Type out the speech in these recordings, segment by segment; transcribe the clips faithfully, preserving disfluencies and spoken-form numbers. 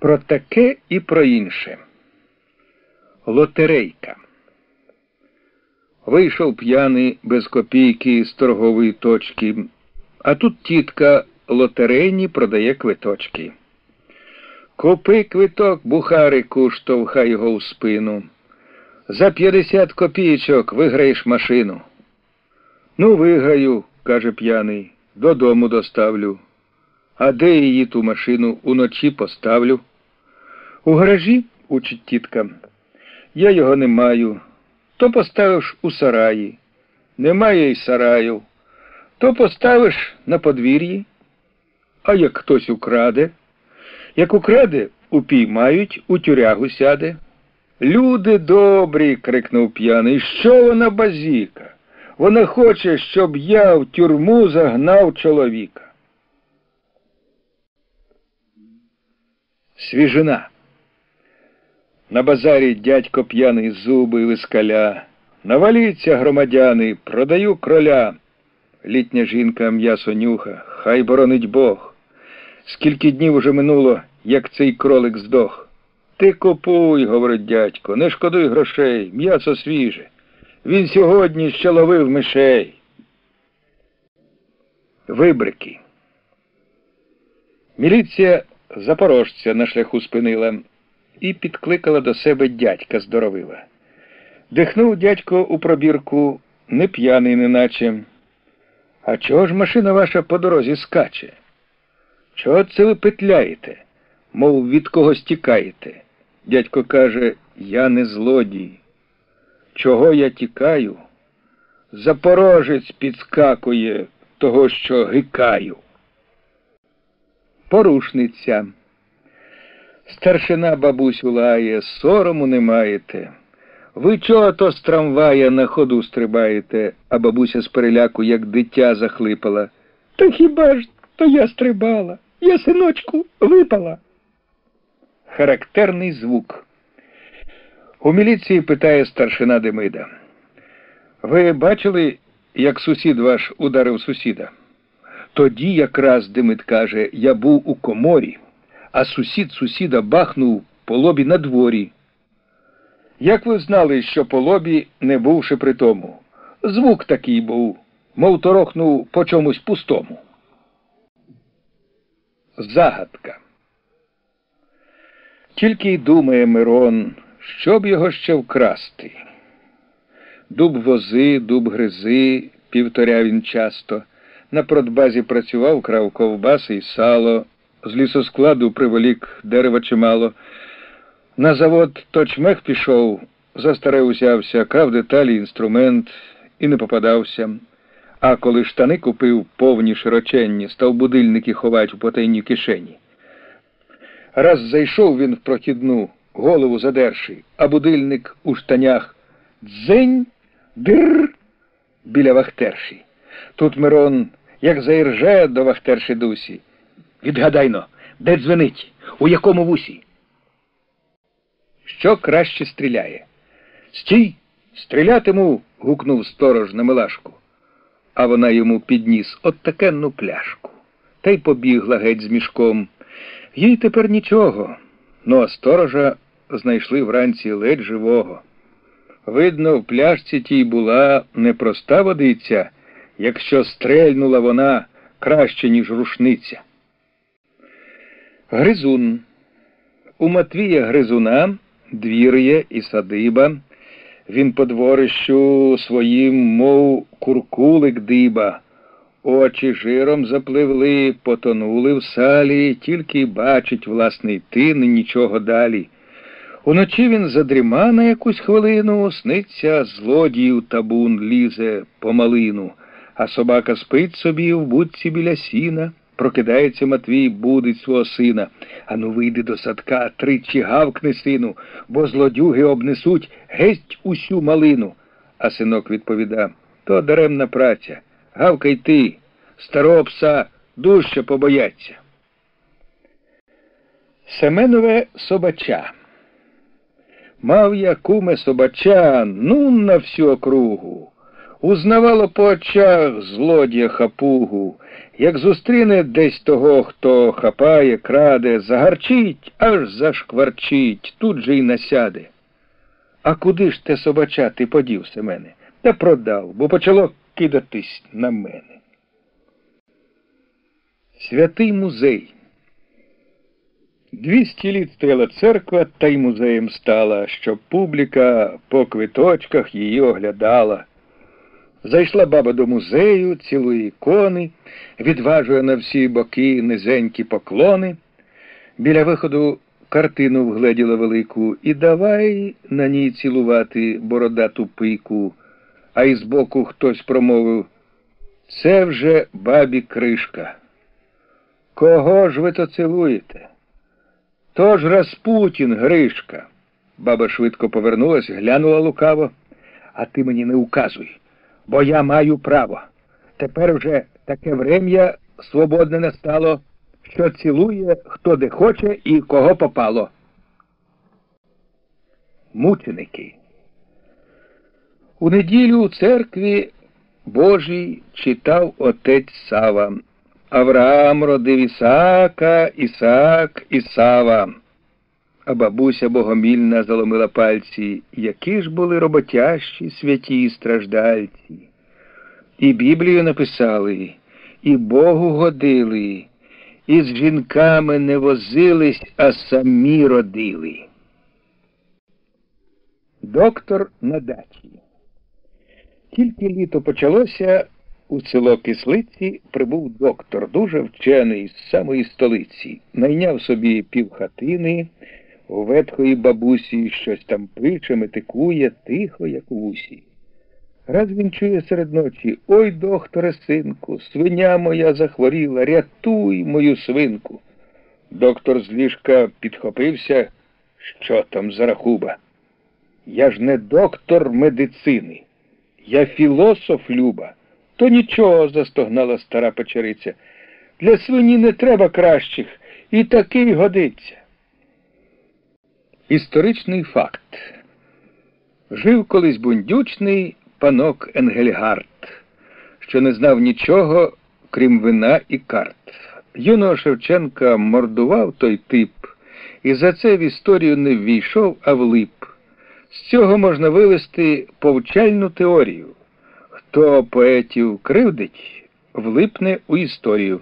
Про таке і про інше. Лотерейка. Вийшов п'яний без копійки з торгової точки, а тут тітка лотерейні продає квиточки. Купи квиток, бухарику, штовхай його в спину. За п'ятдесят копійочок виграєш машину. Ну, виграю, каже п'яний, додому доставлю. А де її ту машину уночі поставлю? У гаражі, учить тітка. Я його не маю. То поставиш у сараї. Немає й сараю. То поставиш на подвір'ї. А як хтось украде? Як украде, упіймають, у тюрягу сяде. Люди добрі, крикнув п'яний, що вона базіка? Вона хоче, щоб я в тюрму загнав чоловіка. Свіжина. На базарі дядько п'яний зуби вискаля. Наваліться, громадяни, продаю кроля. Літня жінка м'ясо нюха, хай боронить Бог. Скільки днів уже минуло, як цей кролик здох. Ти купуй, говорить дядько, не шкодуй грошей, м'ясо свіже. Він сьогодні ще ловив мишей. Вибрики. Міліція запорожця на шляху спинила і підкликала до себе дядька здоровила. Дихнув дядько у пробірку, не п'яний неначе. А чого ж машина ваша по дорозі скаче? Чого це ви петляєте? Мов від когось тікаєте? Дядько каже, я не злодій. Чого я тікаю? Запорожець підскакує того, що гикаю. Порушниця. Старшина бабусю лає, сорому не маєте. Ви чого то з трамвая на ходу стрибаєте, а бабуся з переляку, як дитя, захлипала. Та хіба ж то я стрибала? Я, синочку, випала. Характерний звук. У міліції питає старшина Демида. Ви бачили, як сусід ваш ударив сусіда? Тоді якраз, Демид каже, я був у коморі, а сусід сусіда бахнув по лобі на дворі. Як ви знали, що по лобі, не бувши при тому? Звук такий був, мов торохнув по чомусь пустому. Загадка. Тільки й думає Мирон, щоб його ще вкрасти. Дуб вози, дуб гризи, півторя він часто. На продбазі працював, крав ковбаси й сало, з лісоскладу приволік дерева чимало. На завод точмех пішов, за старе узявся, крав деталі, інструмент і не попадався. А коли штани купив повні широченні, став будильники ховать у потайній кишені. Раз зайшов він в прохідну, голову задерши, а будильник у штанях дзень, дир біля вахтерші. Тут Мирон, як заірже до вахтерші Дусі. Відгадайно, де дзвенить, у якому вусі? Що краще стріляє? Стій, стрілятиму, гукнув сторож на Милашку. А вона йому підніс от такенну пляшку. Та й побігла геть з мішком. Їй тепер нічого, ну а сторожа знайшли вранці ледь живого. Видно, в пляшці тій була непроста водиця, якщо стрельнула вона краще, ніж рушниця. Гризун. У Матвія Гризуна двір є і садиба. Він по дворищу своїм, мов куркулик диба. Очі жиром запливли, потонули в салі, тільки бачить власний тин, нічого далі. Уночі він задріма на якусь хвилину, сниться злодіїв табун лізе по малину, а собака спить собі в будці біля сіна. Прокидається Матвій, будить свого сина. Ану вийди до садка, тричі гавкни, сину, бо злодюги обнесуть геть усю малину. А синок відповіда, то даремна праця. Гавкай ти, старого пса дужче побояться. Семенове собача. Мав я, куме, собача, ну на всю округу. Узнавало по очах злодія хапугу. Як зустріне десь того, хто хапає, краде, загарчить, аж зашкварчить, тут же й насяде. А куди ж те собача ти подів, Семене? Та продав, бо почало кидатись на мене. Святий музей. Двісті літ стояла церква, та й музеєм стала, щоб публіка по квиточках її оглядала. Зайшла баба до музею, цілує ікони, відважує на всі боки низенькі поклони. Біля виходу картину вгледіла велику і давай на ній цілувати бородату пику. А із боку хтось промовив: «Це вже бабі кришка». «Кого ж ви то цілуєте?» «То ж Распутін, Гришка». Баба швидко повернулась, глянула лукаво: «А ти мені не указуй, бо я маю право. Тепер вже таке врем'я свободне настало, що цілує хто де хоче і кого попало». Мученики. У неділю у церкві Божій читав отець Сава. Авраам родив Ісаака, Ісаак Ісава. А бабуся богомільна заломила пальці. Які ж були роботящі, святі страждальці. І Біблію написали, і Богу годили, і з жінками не возились, а самі родили. Доктор на дачі. Тільки літо почалося, у село Кислиці прибув доктор, дуже вчений, з самої столиці. Найняв собі півхатини, у ветхої бабусі щось там пише, метикує, тихо, як у вусі. Раз він чує серед ночі: «Ой, докторе, синку, свиня моя захворіла, рятуй мою свинку». Доктор з ліжка підхопився: «Що там за рахуба? Я ж не доктор медицини, я філософ, Люба». «То нічого», – застогнала стара печериця, «для свині не треба кращих, і такий годиться». Історичний факт. Жив колись бундючний панок Енгельгард, що не знав нічого, крім вина і карт. Юного Шевченка мордував той тип, і за це в історію не ввійшов, а влип. З цього можна вивести повчальну теорію. Хто поетів кривдить, влипне у історію.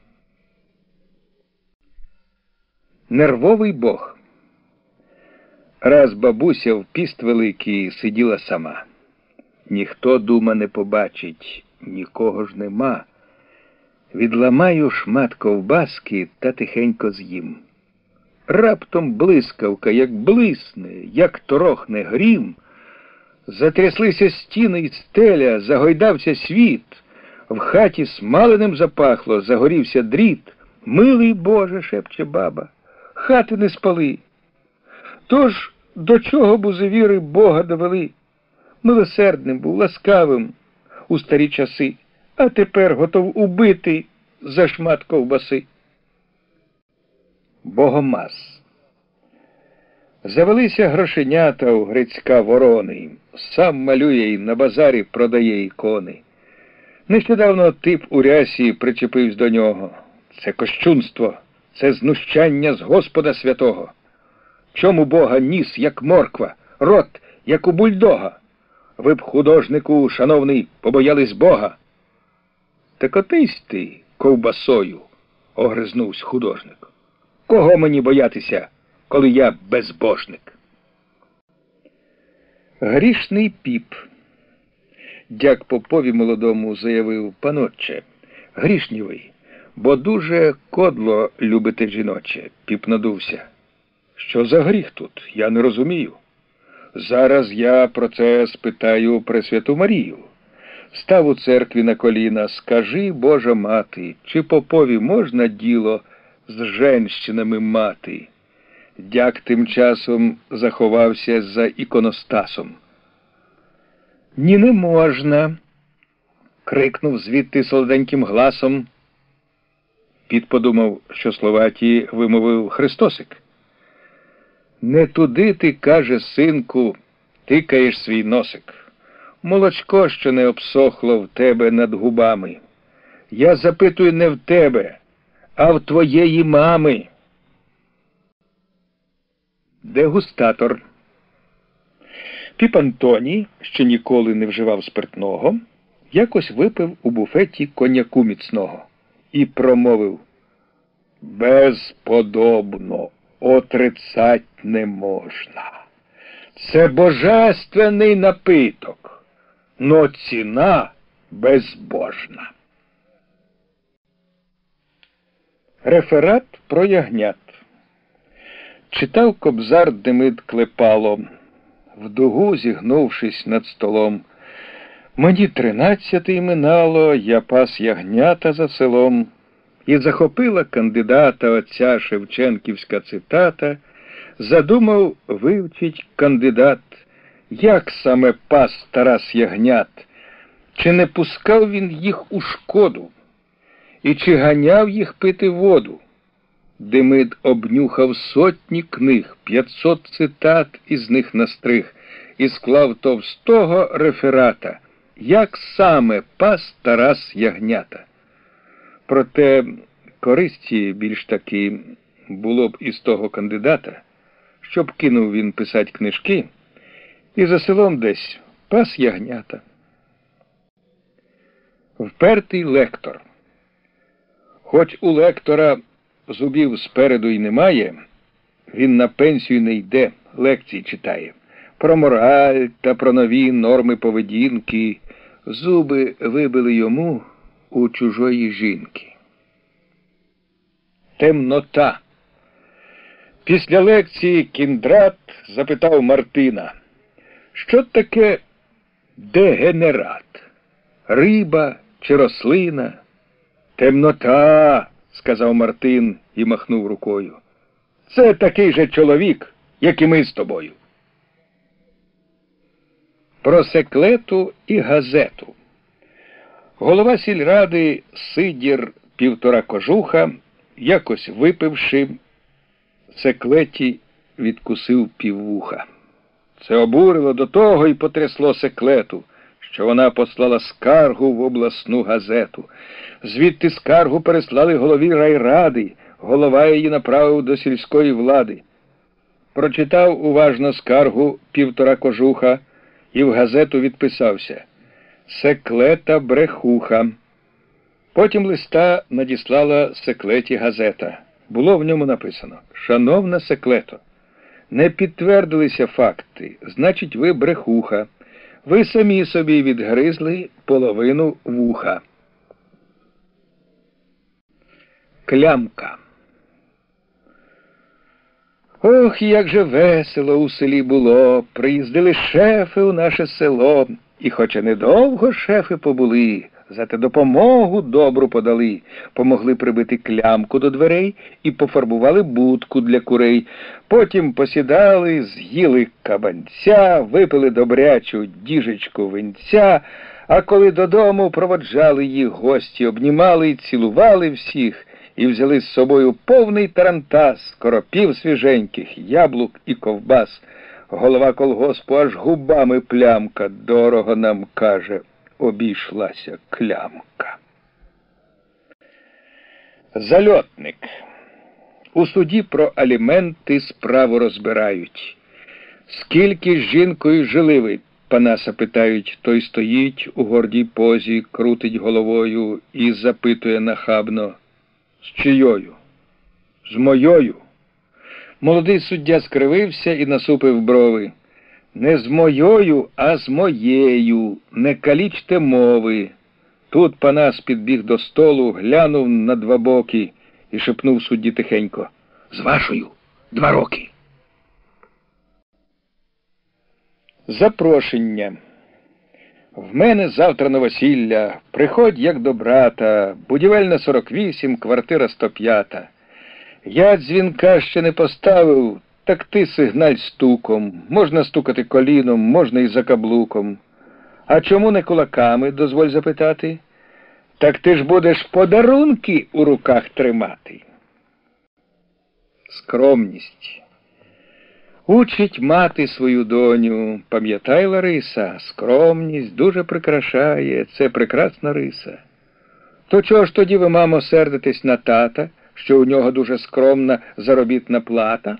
Нервовий бог. Раз бабуся в піст великий сиділа сама. Ніхто, дума, не побачить, нікого ж нема. Відламаю шмат ковбаски та тихенько з'їм. Раптом блискавка, як блисне, як торохне грім. Затряслися стіни й стеля, загойдався світ. В хаті смаленим запахло, загорівся дріт. «Милий Боже», – шепче баба, – «хати не спали». Тож до чого бузевіри Бога довели? Милосердним був, ласкавим у старі часи, а тепер готов убити за шмат ковбаси. Богомаз. Завелися грошенята у Грицька Ворони. Сам малює й на базарі продає ікони. Нещодавно тип у рясі причепився до нього. Це кощунство, це знущання з Господа святого. Чому Бога ніс, як морква, рот, як у бульдога? Ви б, художнику, шановний, побоялись Бога. Та котись ти ковбасою, огризнувся художник. Кого мені боятися, коли я безбожник? Грішний піп. Дяк попові молодому заявив: «Панотче, грішні ви, бо дуже кодло любите жіноче». Піп надувся. «Що за гріх тут? Я не розумію. Зараз я про це спитаю Пресвяту Марію. Став у церкві на коліна: скажи, Божа мати, чи попові можна діло з женщинами мати?» Дяк тим часом заховався за іконостасом. «Ні, не можна», – крикнув звідти солоденьким гласом. Піп подумав, що слова ті вимовив Христосик. «Не туди ти, каже, синку, тикаєш свій носик. Молочко ще не обсохло в тебе над губами. Я запитую не в тебе, а в твоєї мами. Дегустатор. Піп Антоній, що ніколи не вживав спиртного, якось випив у буфеті коньяку міцного і промовив: «Безподобно, отрицать не можна. Це божественний напиток, но ціна безбожна». Реферат про ягнят. Читав кобзар Демид Клепало, в дугу зігнувшись над столом. Мені тринадцятий минало, я пас ягнята за селом. І захопила кандидата оця шевченківська цитата. Задумав вивчить кандидат, як саме пас Тарас ягнят, чи не пускав він їх у шкоду, і чи ганяв їх пити воду. Демид обнюхав сотні книг, п'ятсот цитат із них настриг, і склав товстого реферата, як саме пас Тарас ягнята. Проте користі більш таки було б із того кандидата, щоб кинув він писать книжки, і за селом десь пас ягнята. Впертий лектор. Хоч у лектора зубів спереду й немає, він на пенсію не йде, лекції читає. Про мораль та про нові норми поведінки. Зуби вибили йому у чужої жінки. Темнота. Після лекції Кіндрат запитав Мартина: що таке дегенерат? Риба чи рослина? Темнота, сказав Мартин і махнув рукою. Це такий же чоловік, як і ми з тобою. Про секлету і газету. Голова сільради Сидір Півтора Кожуха, якось випивши, секлеті відкусив піввуха. Це обурило до того і потрясло секлету, що вона послала скаргу в обласну газету. Звідти скаргу переслали голові райради, голова її направив до сільської влади. Прочитав уважно скаргу Півтора Кожуха і в газету відписався: «Секлета брехуха». Потім листа надіслала секлеті газета. Було в ньому написано: «Шановна секлето, не підтвердилися факти, значить ви брехуха. Ви самі собі відгризли половину вуха». Клямка. Ох, як же весело у селі було, приїздили шефи у наше село, і хоча недовго шефи побули, зате допомогу добру подали, помогли прибити клямку до дверей і пофарбували будку для курей. Потім посідали, з'їли кабанця, випили добрячу діжечку винця, а коли додому проводжали їх гості, обнімали і цілували всіх, і взяли з собою повний тарантас, коропів свіженьких, яблук і ковбас. Голова колгоспу аж губами плямка, дорого нам, каже, обійшлася клямка. Зальотник. У суді про аліменти справу розбирають. Скільки з жінкою жили ви, Панаса питають, той стоїть у гордій позі, крутить головою і запитує нахабно: з чийою? З моєю. Молодий суддя скривився і насупив брови. Не з моєю, а з моєю. Не калічте мови. Тут Панас підбіг до столу, глянув на два боки і шепнув судді тихенько: з вашою два роки. Запрошення. В мене завтра новосілля. Приходь, як до брата. Будівельна сорок вісім, квартира сто п'ять. Я дзвінка ще не поставив, так ти сигналь стуком. Можна стукати коліном, можна і за каблуком. А чому не кулаками, дозволь запитати? Так ти ж будеш подарунки у руках тримати. Скромність. Учить мати свою доню. Пам'ятай, Лариса, скромність дуже прикрашає, це прекрасна риса. То чого ж тоді ви, мамо, сердитесь на тата, що у нього дуже скромна заробітна плата?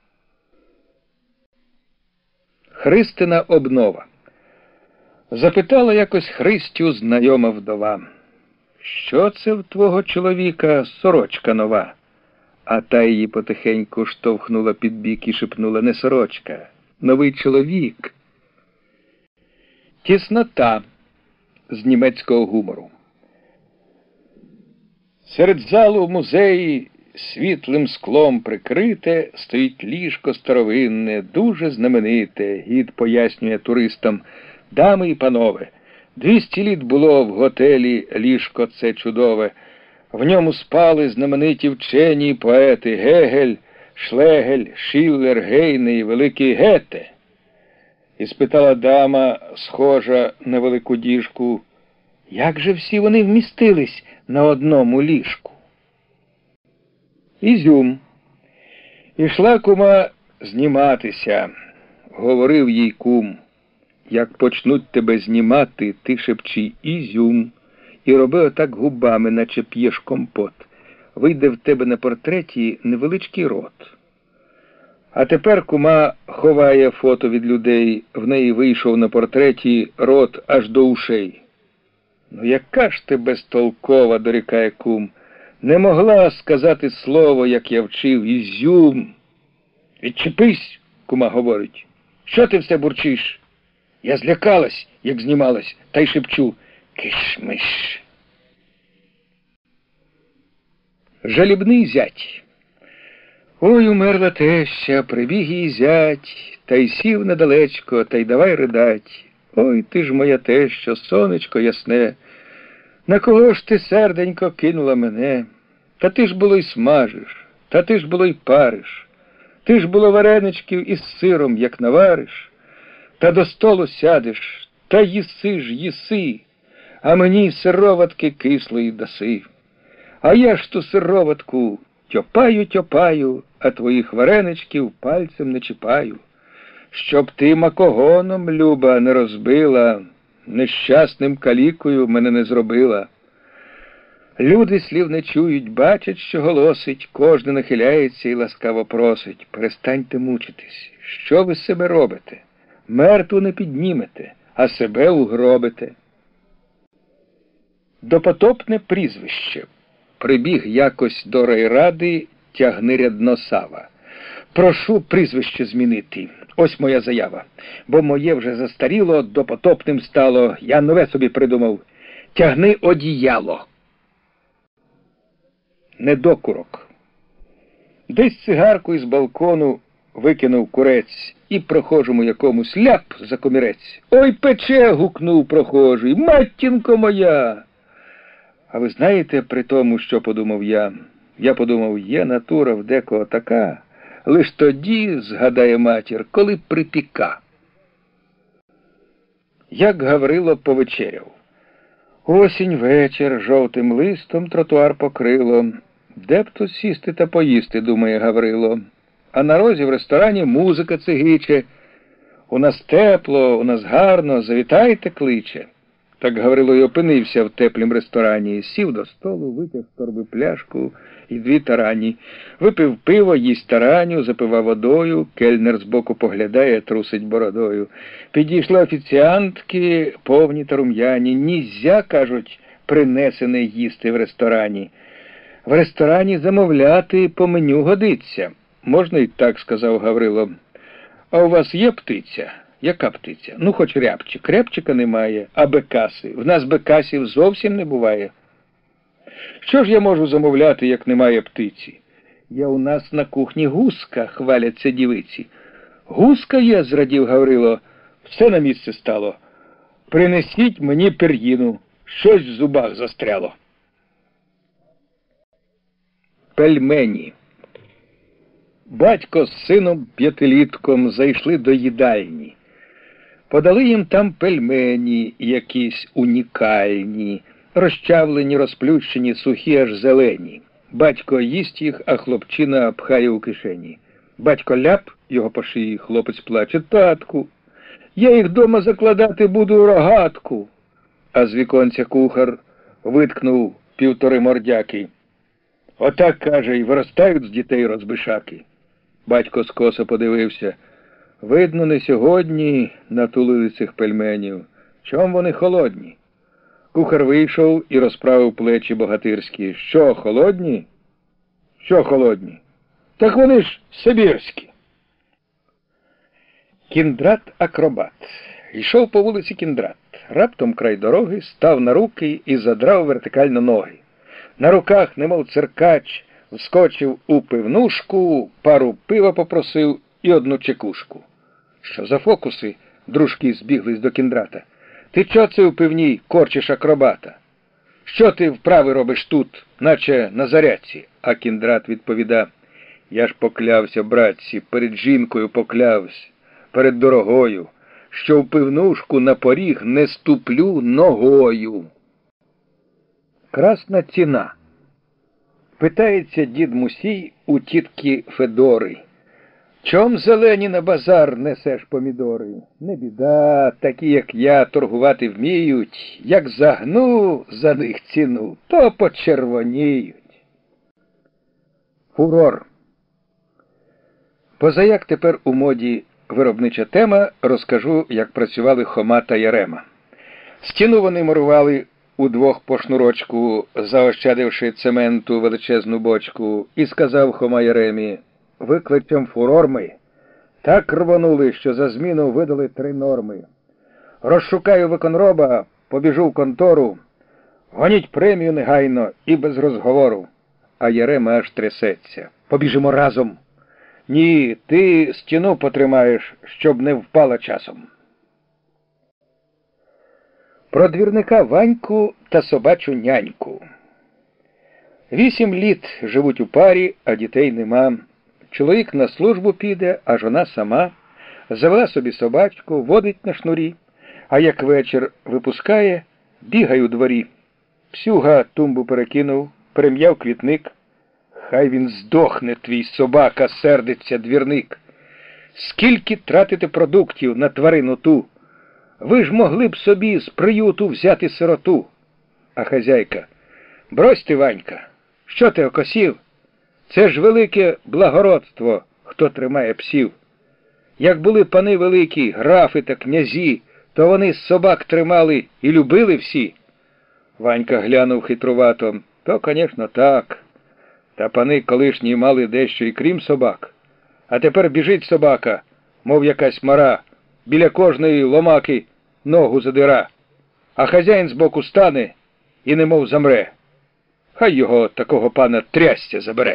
Христина обнова. Запитала якось Христю знайома вдова: що це в твого чоловіка сорочка нова? А та її потихеньку штовхнула під бік і шепнула: не сорочка, новий чоловік. Тіснота з німецького гумору. Серед залу в музеї, світлим склом прикрите, стоїть ліжко старовинне, дуже знамените. Гід пояснює туристам: дами і панове, двісті літ було в готелі ліжко це чудове. В ньому спали знамениті вчені і поети Гегель, Шлегель, Шиллер, Гейне і великий Гете. І спитала дама, схожа на велику діжку: як же всі вони вмістились на одному ліжку? Ізюм. Ішла кума зніматися. Говорив їй кум: як почнуть тебе знімати, ти шепчи Ізюм. І роби отак губами, наче п'єш компот. Вийде в тебе на портреті невеличкий рот. А тепер кума ховає фото від людей. В неї вийшов на портреті рот аж до ушей. Ну яка ж ти безтолкова, дорікає кум. Не могла сказати слово, як я вчив: Ізюм. Відчепись, кума говорить. Що ти все бурчиш? Я злякалась, як знімалась, та й шепчу: киш-миш. Жалібний зять. Ой, умерла теща, прибіг її зять, та й сів недалечко, та й давай ридать. Ой, ти ж моя теща, сонечко ясне, на кого ж ти, серденько, кинула мене? Та ти ж було й смажиш, та ти ж було й париш, ти ж було вареничків із сиром, як навариш, та до столу сядеш, та їси ж їси, а мені сироватки кислої даси. А я ж ту сироватку тьопаю-тьопаю, а твоїх вареничків пальцем не чіпаю. Щоб ти макогоном, люба, не розбила, нещасним калікою мене не зробила. Люди слів не чують, бачать, що голосить, кожен нахиляється і ласкаво просить: перестаньте мучитись, що ви з себе робите? Мертву не піднімете, а себе угробите. Допотопне прізвище. Прибіг якось до райради тягнирядно Сава. Прошу прізвище змінити. Ось моя заява. Бо моє вже застаріло, допотопним стало. Я нове собі придумав. Тягни одіяло. Недокурок. Десь цигарку із балкону викинув курець, і прохожому якомусь ляп за комірець. Ой, пече, гукнув прохожий. Матінко моя! А ви знаєте при тому, що подумав я? Я подумав, є натура в декого така, лиш тоді, згадає матір, коли припіка. Як Гаврило повечеряв. Осінь вечір, жовтим листом тротуар покрило. Де б тут сісти та поїсти, думає Гаврило. А на розі в ресторані музика цигиче. У нас тепло, у нас гарно, завітайте, кличе. Так Гаврило й опинився в теплім ресторані, сів до столу, витяг з торби пляшку і дві тарані. Випив пиво, їсть тараню, запива водою, кельнер збоку поглядає, трусить бородою. Підійшли офіціантки, повні та рум'яні. Нізя, кажуть, принесене їсти в ресторані. В ресторані замовляти по меню годиться. Можна і так, сказав Гаврило. А у вас є птиця? Яка птиця? Ну, хоч рябчик. Рябчика немає, а бекаси. В нас бекасів зовсім не буває. Що ж я можу замовляти, як немає птиці? Я у нас на кухні гуска, хваляться дівиці. Гуска є, зрадів Гаврило. Все на місце стало. Принесіть мені пір'їну. Щось в зубах застряло. Пельмені. Батько з сином п'ятилітком зайшли до їдальні. Подали їм там пельмені, якісь унікальні, розчавлені, розплющені, сухі, аж зелені. Батько їсть їх, а хлопчина пхає у кишені. Батько ляп, його по шиї, хлопець плаче: татку, я їх дома закладати буду у рогатку. А з віконця кухар виткнув півтори мордяки. Отак, каже, і виростають з дітей розбишаки. Батько скоса подивився. Видно, не сьогодні натулили цих пельменів. Чом вони холодні? Кухар вийшов і розправив плечі богатирські. Що, холодні? Що холодні? Так вони ж сибірські. Кіндрат-акробат. Йшов по вулиці Кіндрат. Раптом край дороги став на руки і задрав вертикально ноги. На руках, немов циркач, вскочив у пивнушку, пару пива попросив і одну чекушку. Що за фокуси? Дружки збіглись до Кіндрата. Ти чо це у пивній корчиш акробата? Що ти вправи робиш тут, наче на зарядці? А Кіндрат відповіда: я ж поклявся, братці, перед жінкою поклявся, перед дорогою, що в пивнушку на поріг не ступлю ногою. Красна ціна. Питається дід Мусій у тітки Федори. Чом зелені на базар несеш помідори? Не біда, такі, як я, торгувати вміють. Як загну за них ціну, то почервоніють. Фурор. Позаяк тепер у моді виробнича тема, розкажу, як працювали Хома та Ярема. Стіну вони мурували удвох по шнурочку, заощадивши цементу величезну бочку, і сказав Хома Яремі: викличем фурор ми. Так рвонули, що за зміну видали три норми. Розшукаю виконроба, побіжу в контору, гоніть премію негайно і без розговору. А Ярема аж трясеться. Побіжимо разом. Ні, ти стіну потримаєш, щоб не впала часом. Про двірника Ваньку та собачу няньку. Вісім літ живуть у парі, а дітей нема. Чоловік на службу піде, а жона сама. Завела собі собачку, водить на шнурі, а як вечір випускає, бігає у дворі. Псюга тумбу перекинув, перем'яв квітник. Хай він здохне, твій собака, сердиться двірник. Скільки тратите продуктів на тварину ту? Ви ж могли б собі з приюту взяти сироту. А хазяйка: брось ти, Ванька, що ти окосів? Це ж велике благородство, хто тримає псів. Як були пани великі, графи та князі, то вони собак тримали і любили всі. Ванька глянув хитрувато: то, конечно, так. Та пани колишні мали дещо і крім собак. А тепер біжить собака, мов якась мара, біля кожної ломаки ногу задира, а хазяїн збоку стане і немов замре. Хай його, такого пана, трясця забере.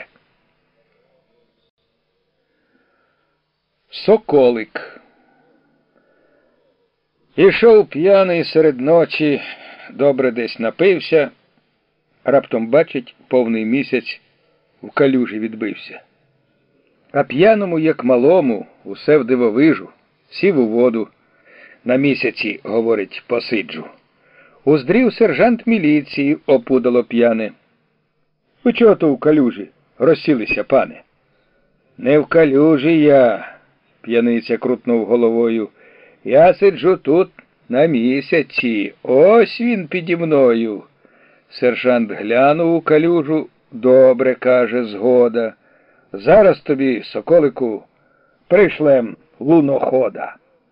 Соколик. Ішов п'яний серед ночі, добре десь напився, раптом бачить, повний місяць в калюжі відбився. А п'яному, як малому, усе в дивовижу, сів у воду. На місяці, говорить, посиджу. Уздрів сержант міліції, опудало п'яне. Ви чого то в калюжі розсілися, пане? Не в калюжі я, п'яниця крутнув головою. Я сиджу тут на місяці, ось він піді мною. Сержант глянув у калюжу. Добре, каже, згода. Зараз тобі, соколику, пришлем лунохода.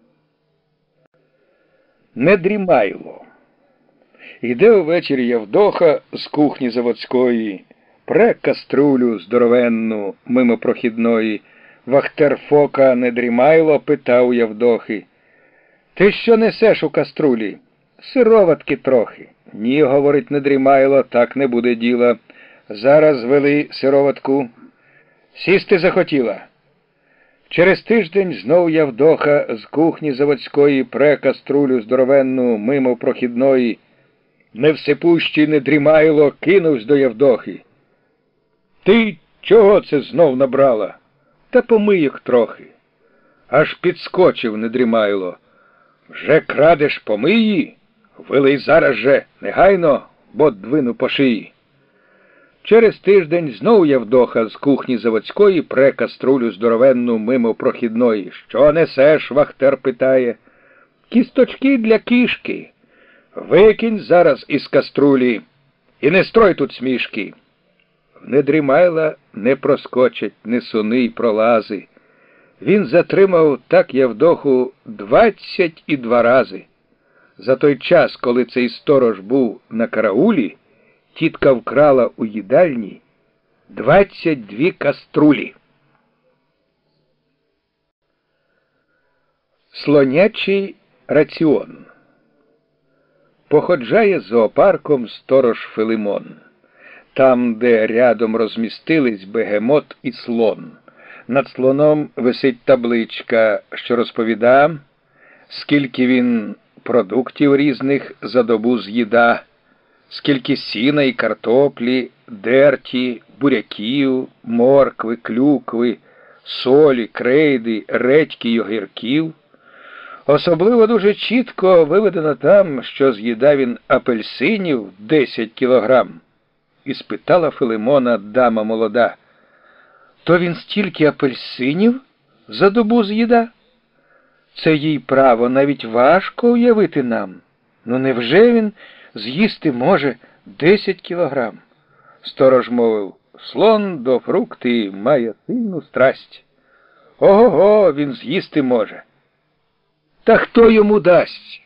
Недрімайло. Іде увечері Явдоха з кухні заводської, пре каструлю здоровенну мимо прохідної. Вахтер Фока Недрімайло питав у Явдохи: ти що несеш у каструлі? Сироватки трохи. Ні, говорить Недрімайло, так не буде діла. Зараз вели сироватку. Сісти захотіла. Через тиждень знов Явдоха з кухні заводської пре каструлю здоровенну мимо прохідної. Невсипущий Недрімайло кинувсь до Явдохи. Ти чого це знов набрала? Та помийок трохи. Аж підскочив Недрімайло. Вже крадеш помиї? Вилий зараз же, негайно, бо двину по шиї. Через тиждень знов Явдоха з кухні заводської пре каструлю здоровенну мимо прохідної. Що несеш? Вахтер питає. Кісточки для кішки. Викинь зараз із каструлі І не строй тут смішки. В Недрімайла не проскочать ні суни й пролази. Він затримав так Явдоху двадцять і два рази. За той час, коли цей сторож був на караулі, тітка вкрала у їдальні двадцять дві каструлі. Слонячий раціон. Походжає зоопарком сторож Филимон. Там, де рядом розмістились бегемот і слон. Над слоном висить табличка, що розповіда, скільки він продуктів різних за добу з'їда, скільки сіна і картоплі, дерті, буряків, моркви, клюкви, солі, крейди, редьки й огірків. Особливо дуже чітко виведено там, що з'їдав він апельсинів десять кілограм. І спитала Филимона дама молода: то він стільки апельсинів за добу з'їда? Це їй право навіть важко уявити нам. Ну невже він з'їсти може десять кілограм? Сторож мовив: слон до фрукти має сильну страсть. Ого-го, він з'їсти може. Та хто йому дасть?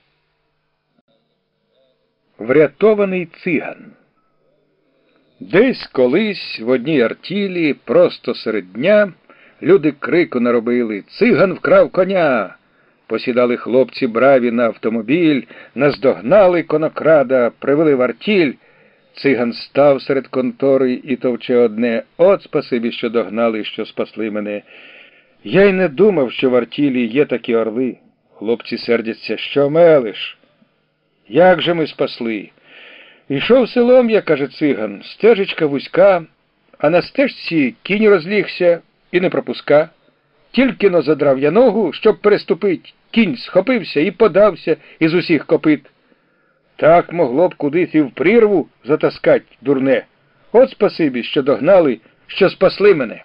Врятований циган. Десь колись в одній артілі, просто серед дня, люди крику наробили: «Циган вкрав коня!» Посідали хлопці браві на автомобіль, наздогнали конокрада, привели в артіль. Циган став серед контори і товче одне: «От спасибі, що догнали, що спасли мене. Я й не думав, що в артілі є такі орли». Хлопці сердяться: «Що мелиш? Як же ми спасли?» «Ішов селом я, – каже циган, – стежечка вузька, а на стежці кінь розлігся і не пропуска. Тільки-но задрав я ногу, щоб переступить, кінь схопився і подався із усіх копит. Так могло б кудись і в прірву затаскать, дурне. От спасибі, що догнали, що спасли мене».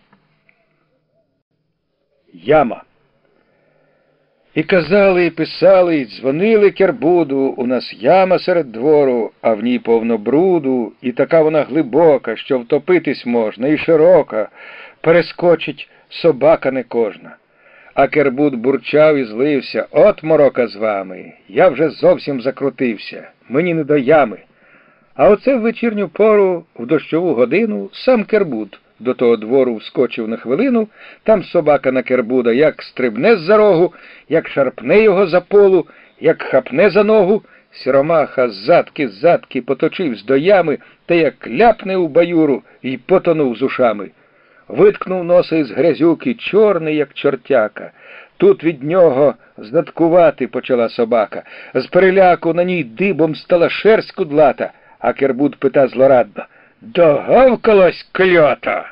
Яма. І казали, і писали, і дзвонили Кербуду: «У нас яма серед двору, а в ній повно бруду, і така вона глибока, що втопитись можна, і широка, перескочить собака не кожна». А Кербуд бурчав і злився: «От морока з вами, я вже зовсім закрутився, мені не до ями». А оце в вечірню пору, в дощову годину, сам Кербуд до того двору вскочив на хвилину. Там собака на Кербуда як стрибне з-за рогу, як шарпне його за полу, як хапне за ногу. Сіромаха задки-задки поточивсь до ями, та як ляпне у баюру й потонув з ушами. Виткнув носа із грязюки, чорний, як чортяка. Тут від нього заткувати почала собака. З переляку на ній дибом стала шерсть кудлата, а Кербуд пита злорадно: «Догавкалась кльота!»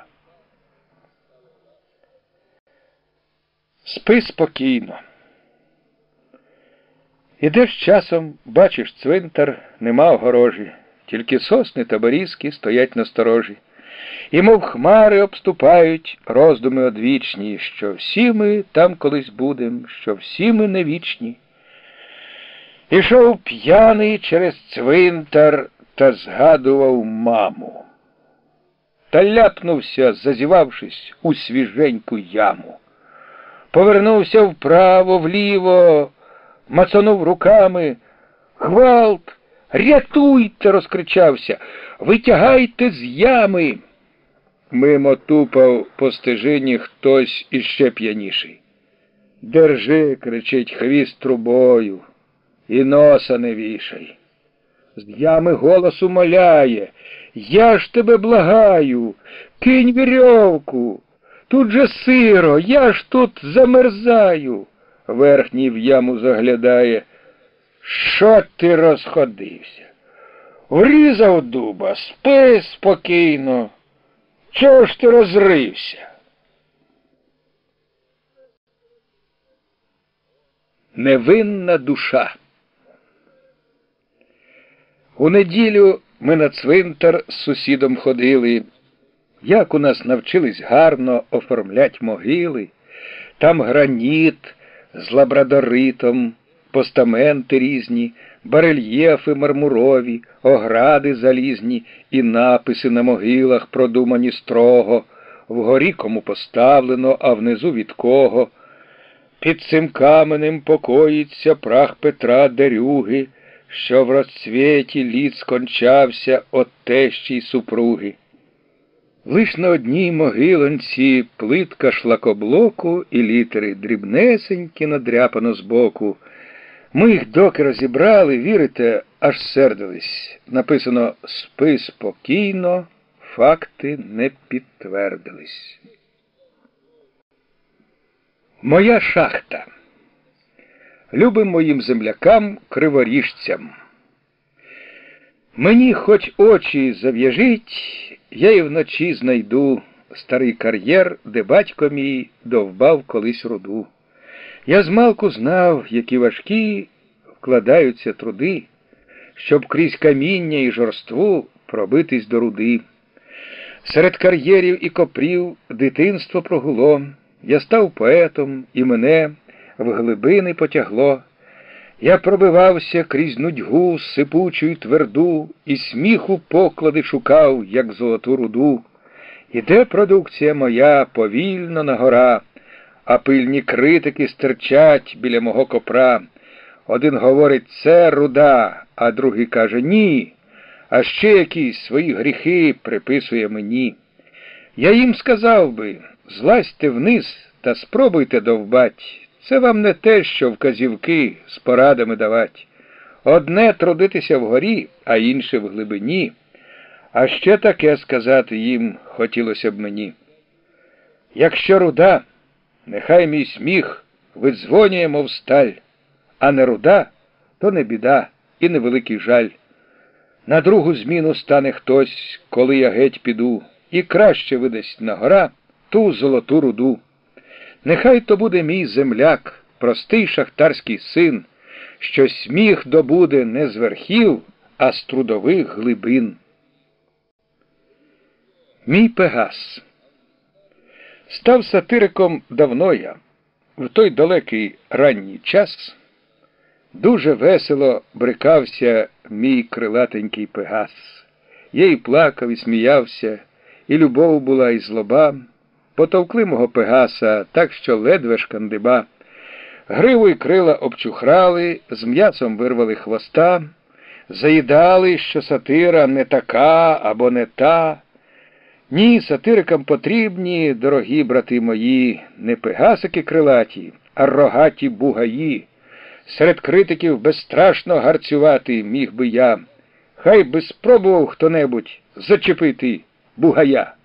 Спи спокійно. Ідеш часом, бачиш цвинтар, нема огорожі, тільки сосни та берізки стоять насторожі. І мов хмари обступають роздуми одвічні, що всі ми там колись будем, що всі ми не вічні. Ішов п'яний через цвинтар та згадував маму. Та ляпнувся, зазівавшись, у свіженьку яму. Повернувся вправо, вліво, мацанув руками. «Гвалт! Рятуйте!» – розкричався. «Витягайте з ями!» Мимо тупав по стежині хтось іще п'яніший. «Держи!» – кричить, «хвіст трубою, і носа не вішай!» З ями голос умоляє: «Я ж тебе благаю, кинь вірьовку! Тут же сиро, я ж тут замерзаю!» Верхній в яму заглядає: «Що ти розходився? Врізав дуба, спи спокійно! Чого ж ти розрився?» Невинна душа. У неділю ми на цвинтар з сусідом ходили. Як у нас навчились гарно оформлять могили. Там граніт з лабрадоритом, постаменти різні, барельєфи мармурові, огради залізні і написи на могилах продумані строго, вгорі кому поставлено, а внизу від кого. Під цим каменем покоїться прах Петра Дерюги, що в розцвіті літ скончався от тещі й супруги. Лиш на одній могилонці плитка шлакоблоку і літери дрібнесенькі надряпано збоку. Ми їх доки розібрали, вірите, аж сердились. Написано «Спи спокійно, факти не підтвердились». Моя шахта. Любим моїм землякам, криворіжцям. Мені хоч очі зав'яжіть, я і вночі знайду старий кар'єр, де батько мій довбав колись руду. Я змалку знав, які важкі вкладаються труди, щоб крізь каміння і жорству пробитись до руди. Серед кар'єрів і копрів дитинство прогуло, я став поетом, і мене в глибини потягло. Я пробивався крізь нудьгу сипучу й тверду, і сміху поклади шукав, як золоту руду. Іде продукція моя повільно на гора, а пильні критики стирчать біля мого копра. Один говорить «це руда», а другий каже «ні», а ще якісь свої гріхи приписує мені. Я їм сказав би «злазьте вниз та спробуйте довбать». Це вам не те, що вказівки з порадами давать. Одне трудитися вгорі, а інше в глибині. А ще таке сказати їм хотілося б мені. Якщо руда, нехай мій сміх видзвонює, мов сталь, а не руда, то не біда і невеликий жаль. На другу зміну стане хтось, коли я геть піду, і краще видасть на гора ту золоту руду. Нехай то буде мій земляк, простий шахтарський син, що сміх добуде не з верхів, а з трудових глибин. Мій Пегас. Став сатириком давно я. В той далекий ранній час дуже весело брикався мій крилатенький Пегас. Я і плакав, і сміявся, і любов була, і злоба. Потовкли мого Пегаса так, що ледве шкандиба. Гриву й крила обчухрали, з м'ясом вирвали хвоста, заїдали, що сатира не така або не та. Ні, сатирикам потрібні, дорогі брати мої, не пегасики крилаті, а рогаті бугаї. Серед критиків безстрашно гарцювати міг би я. Хай би спробував хто-небудь зачепити бугая.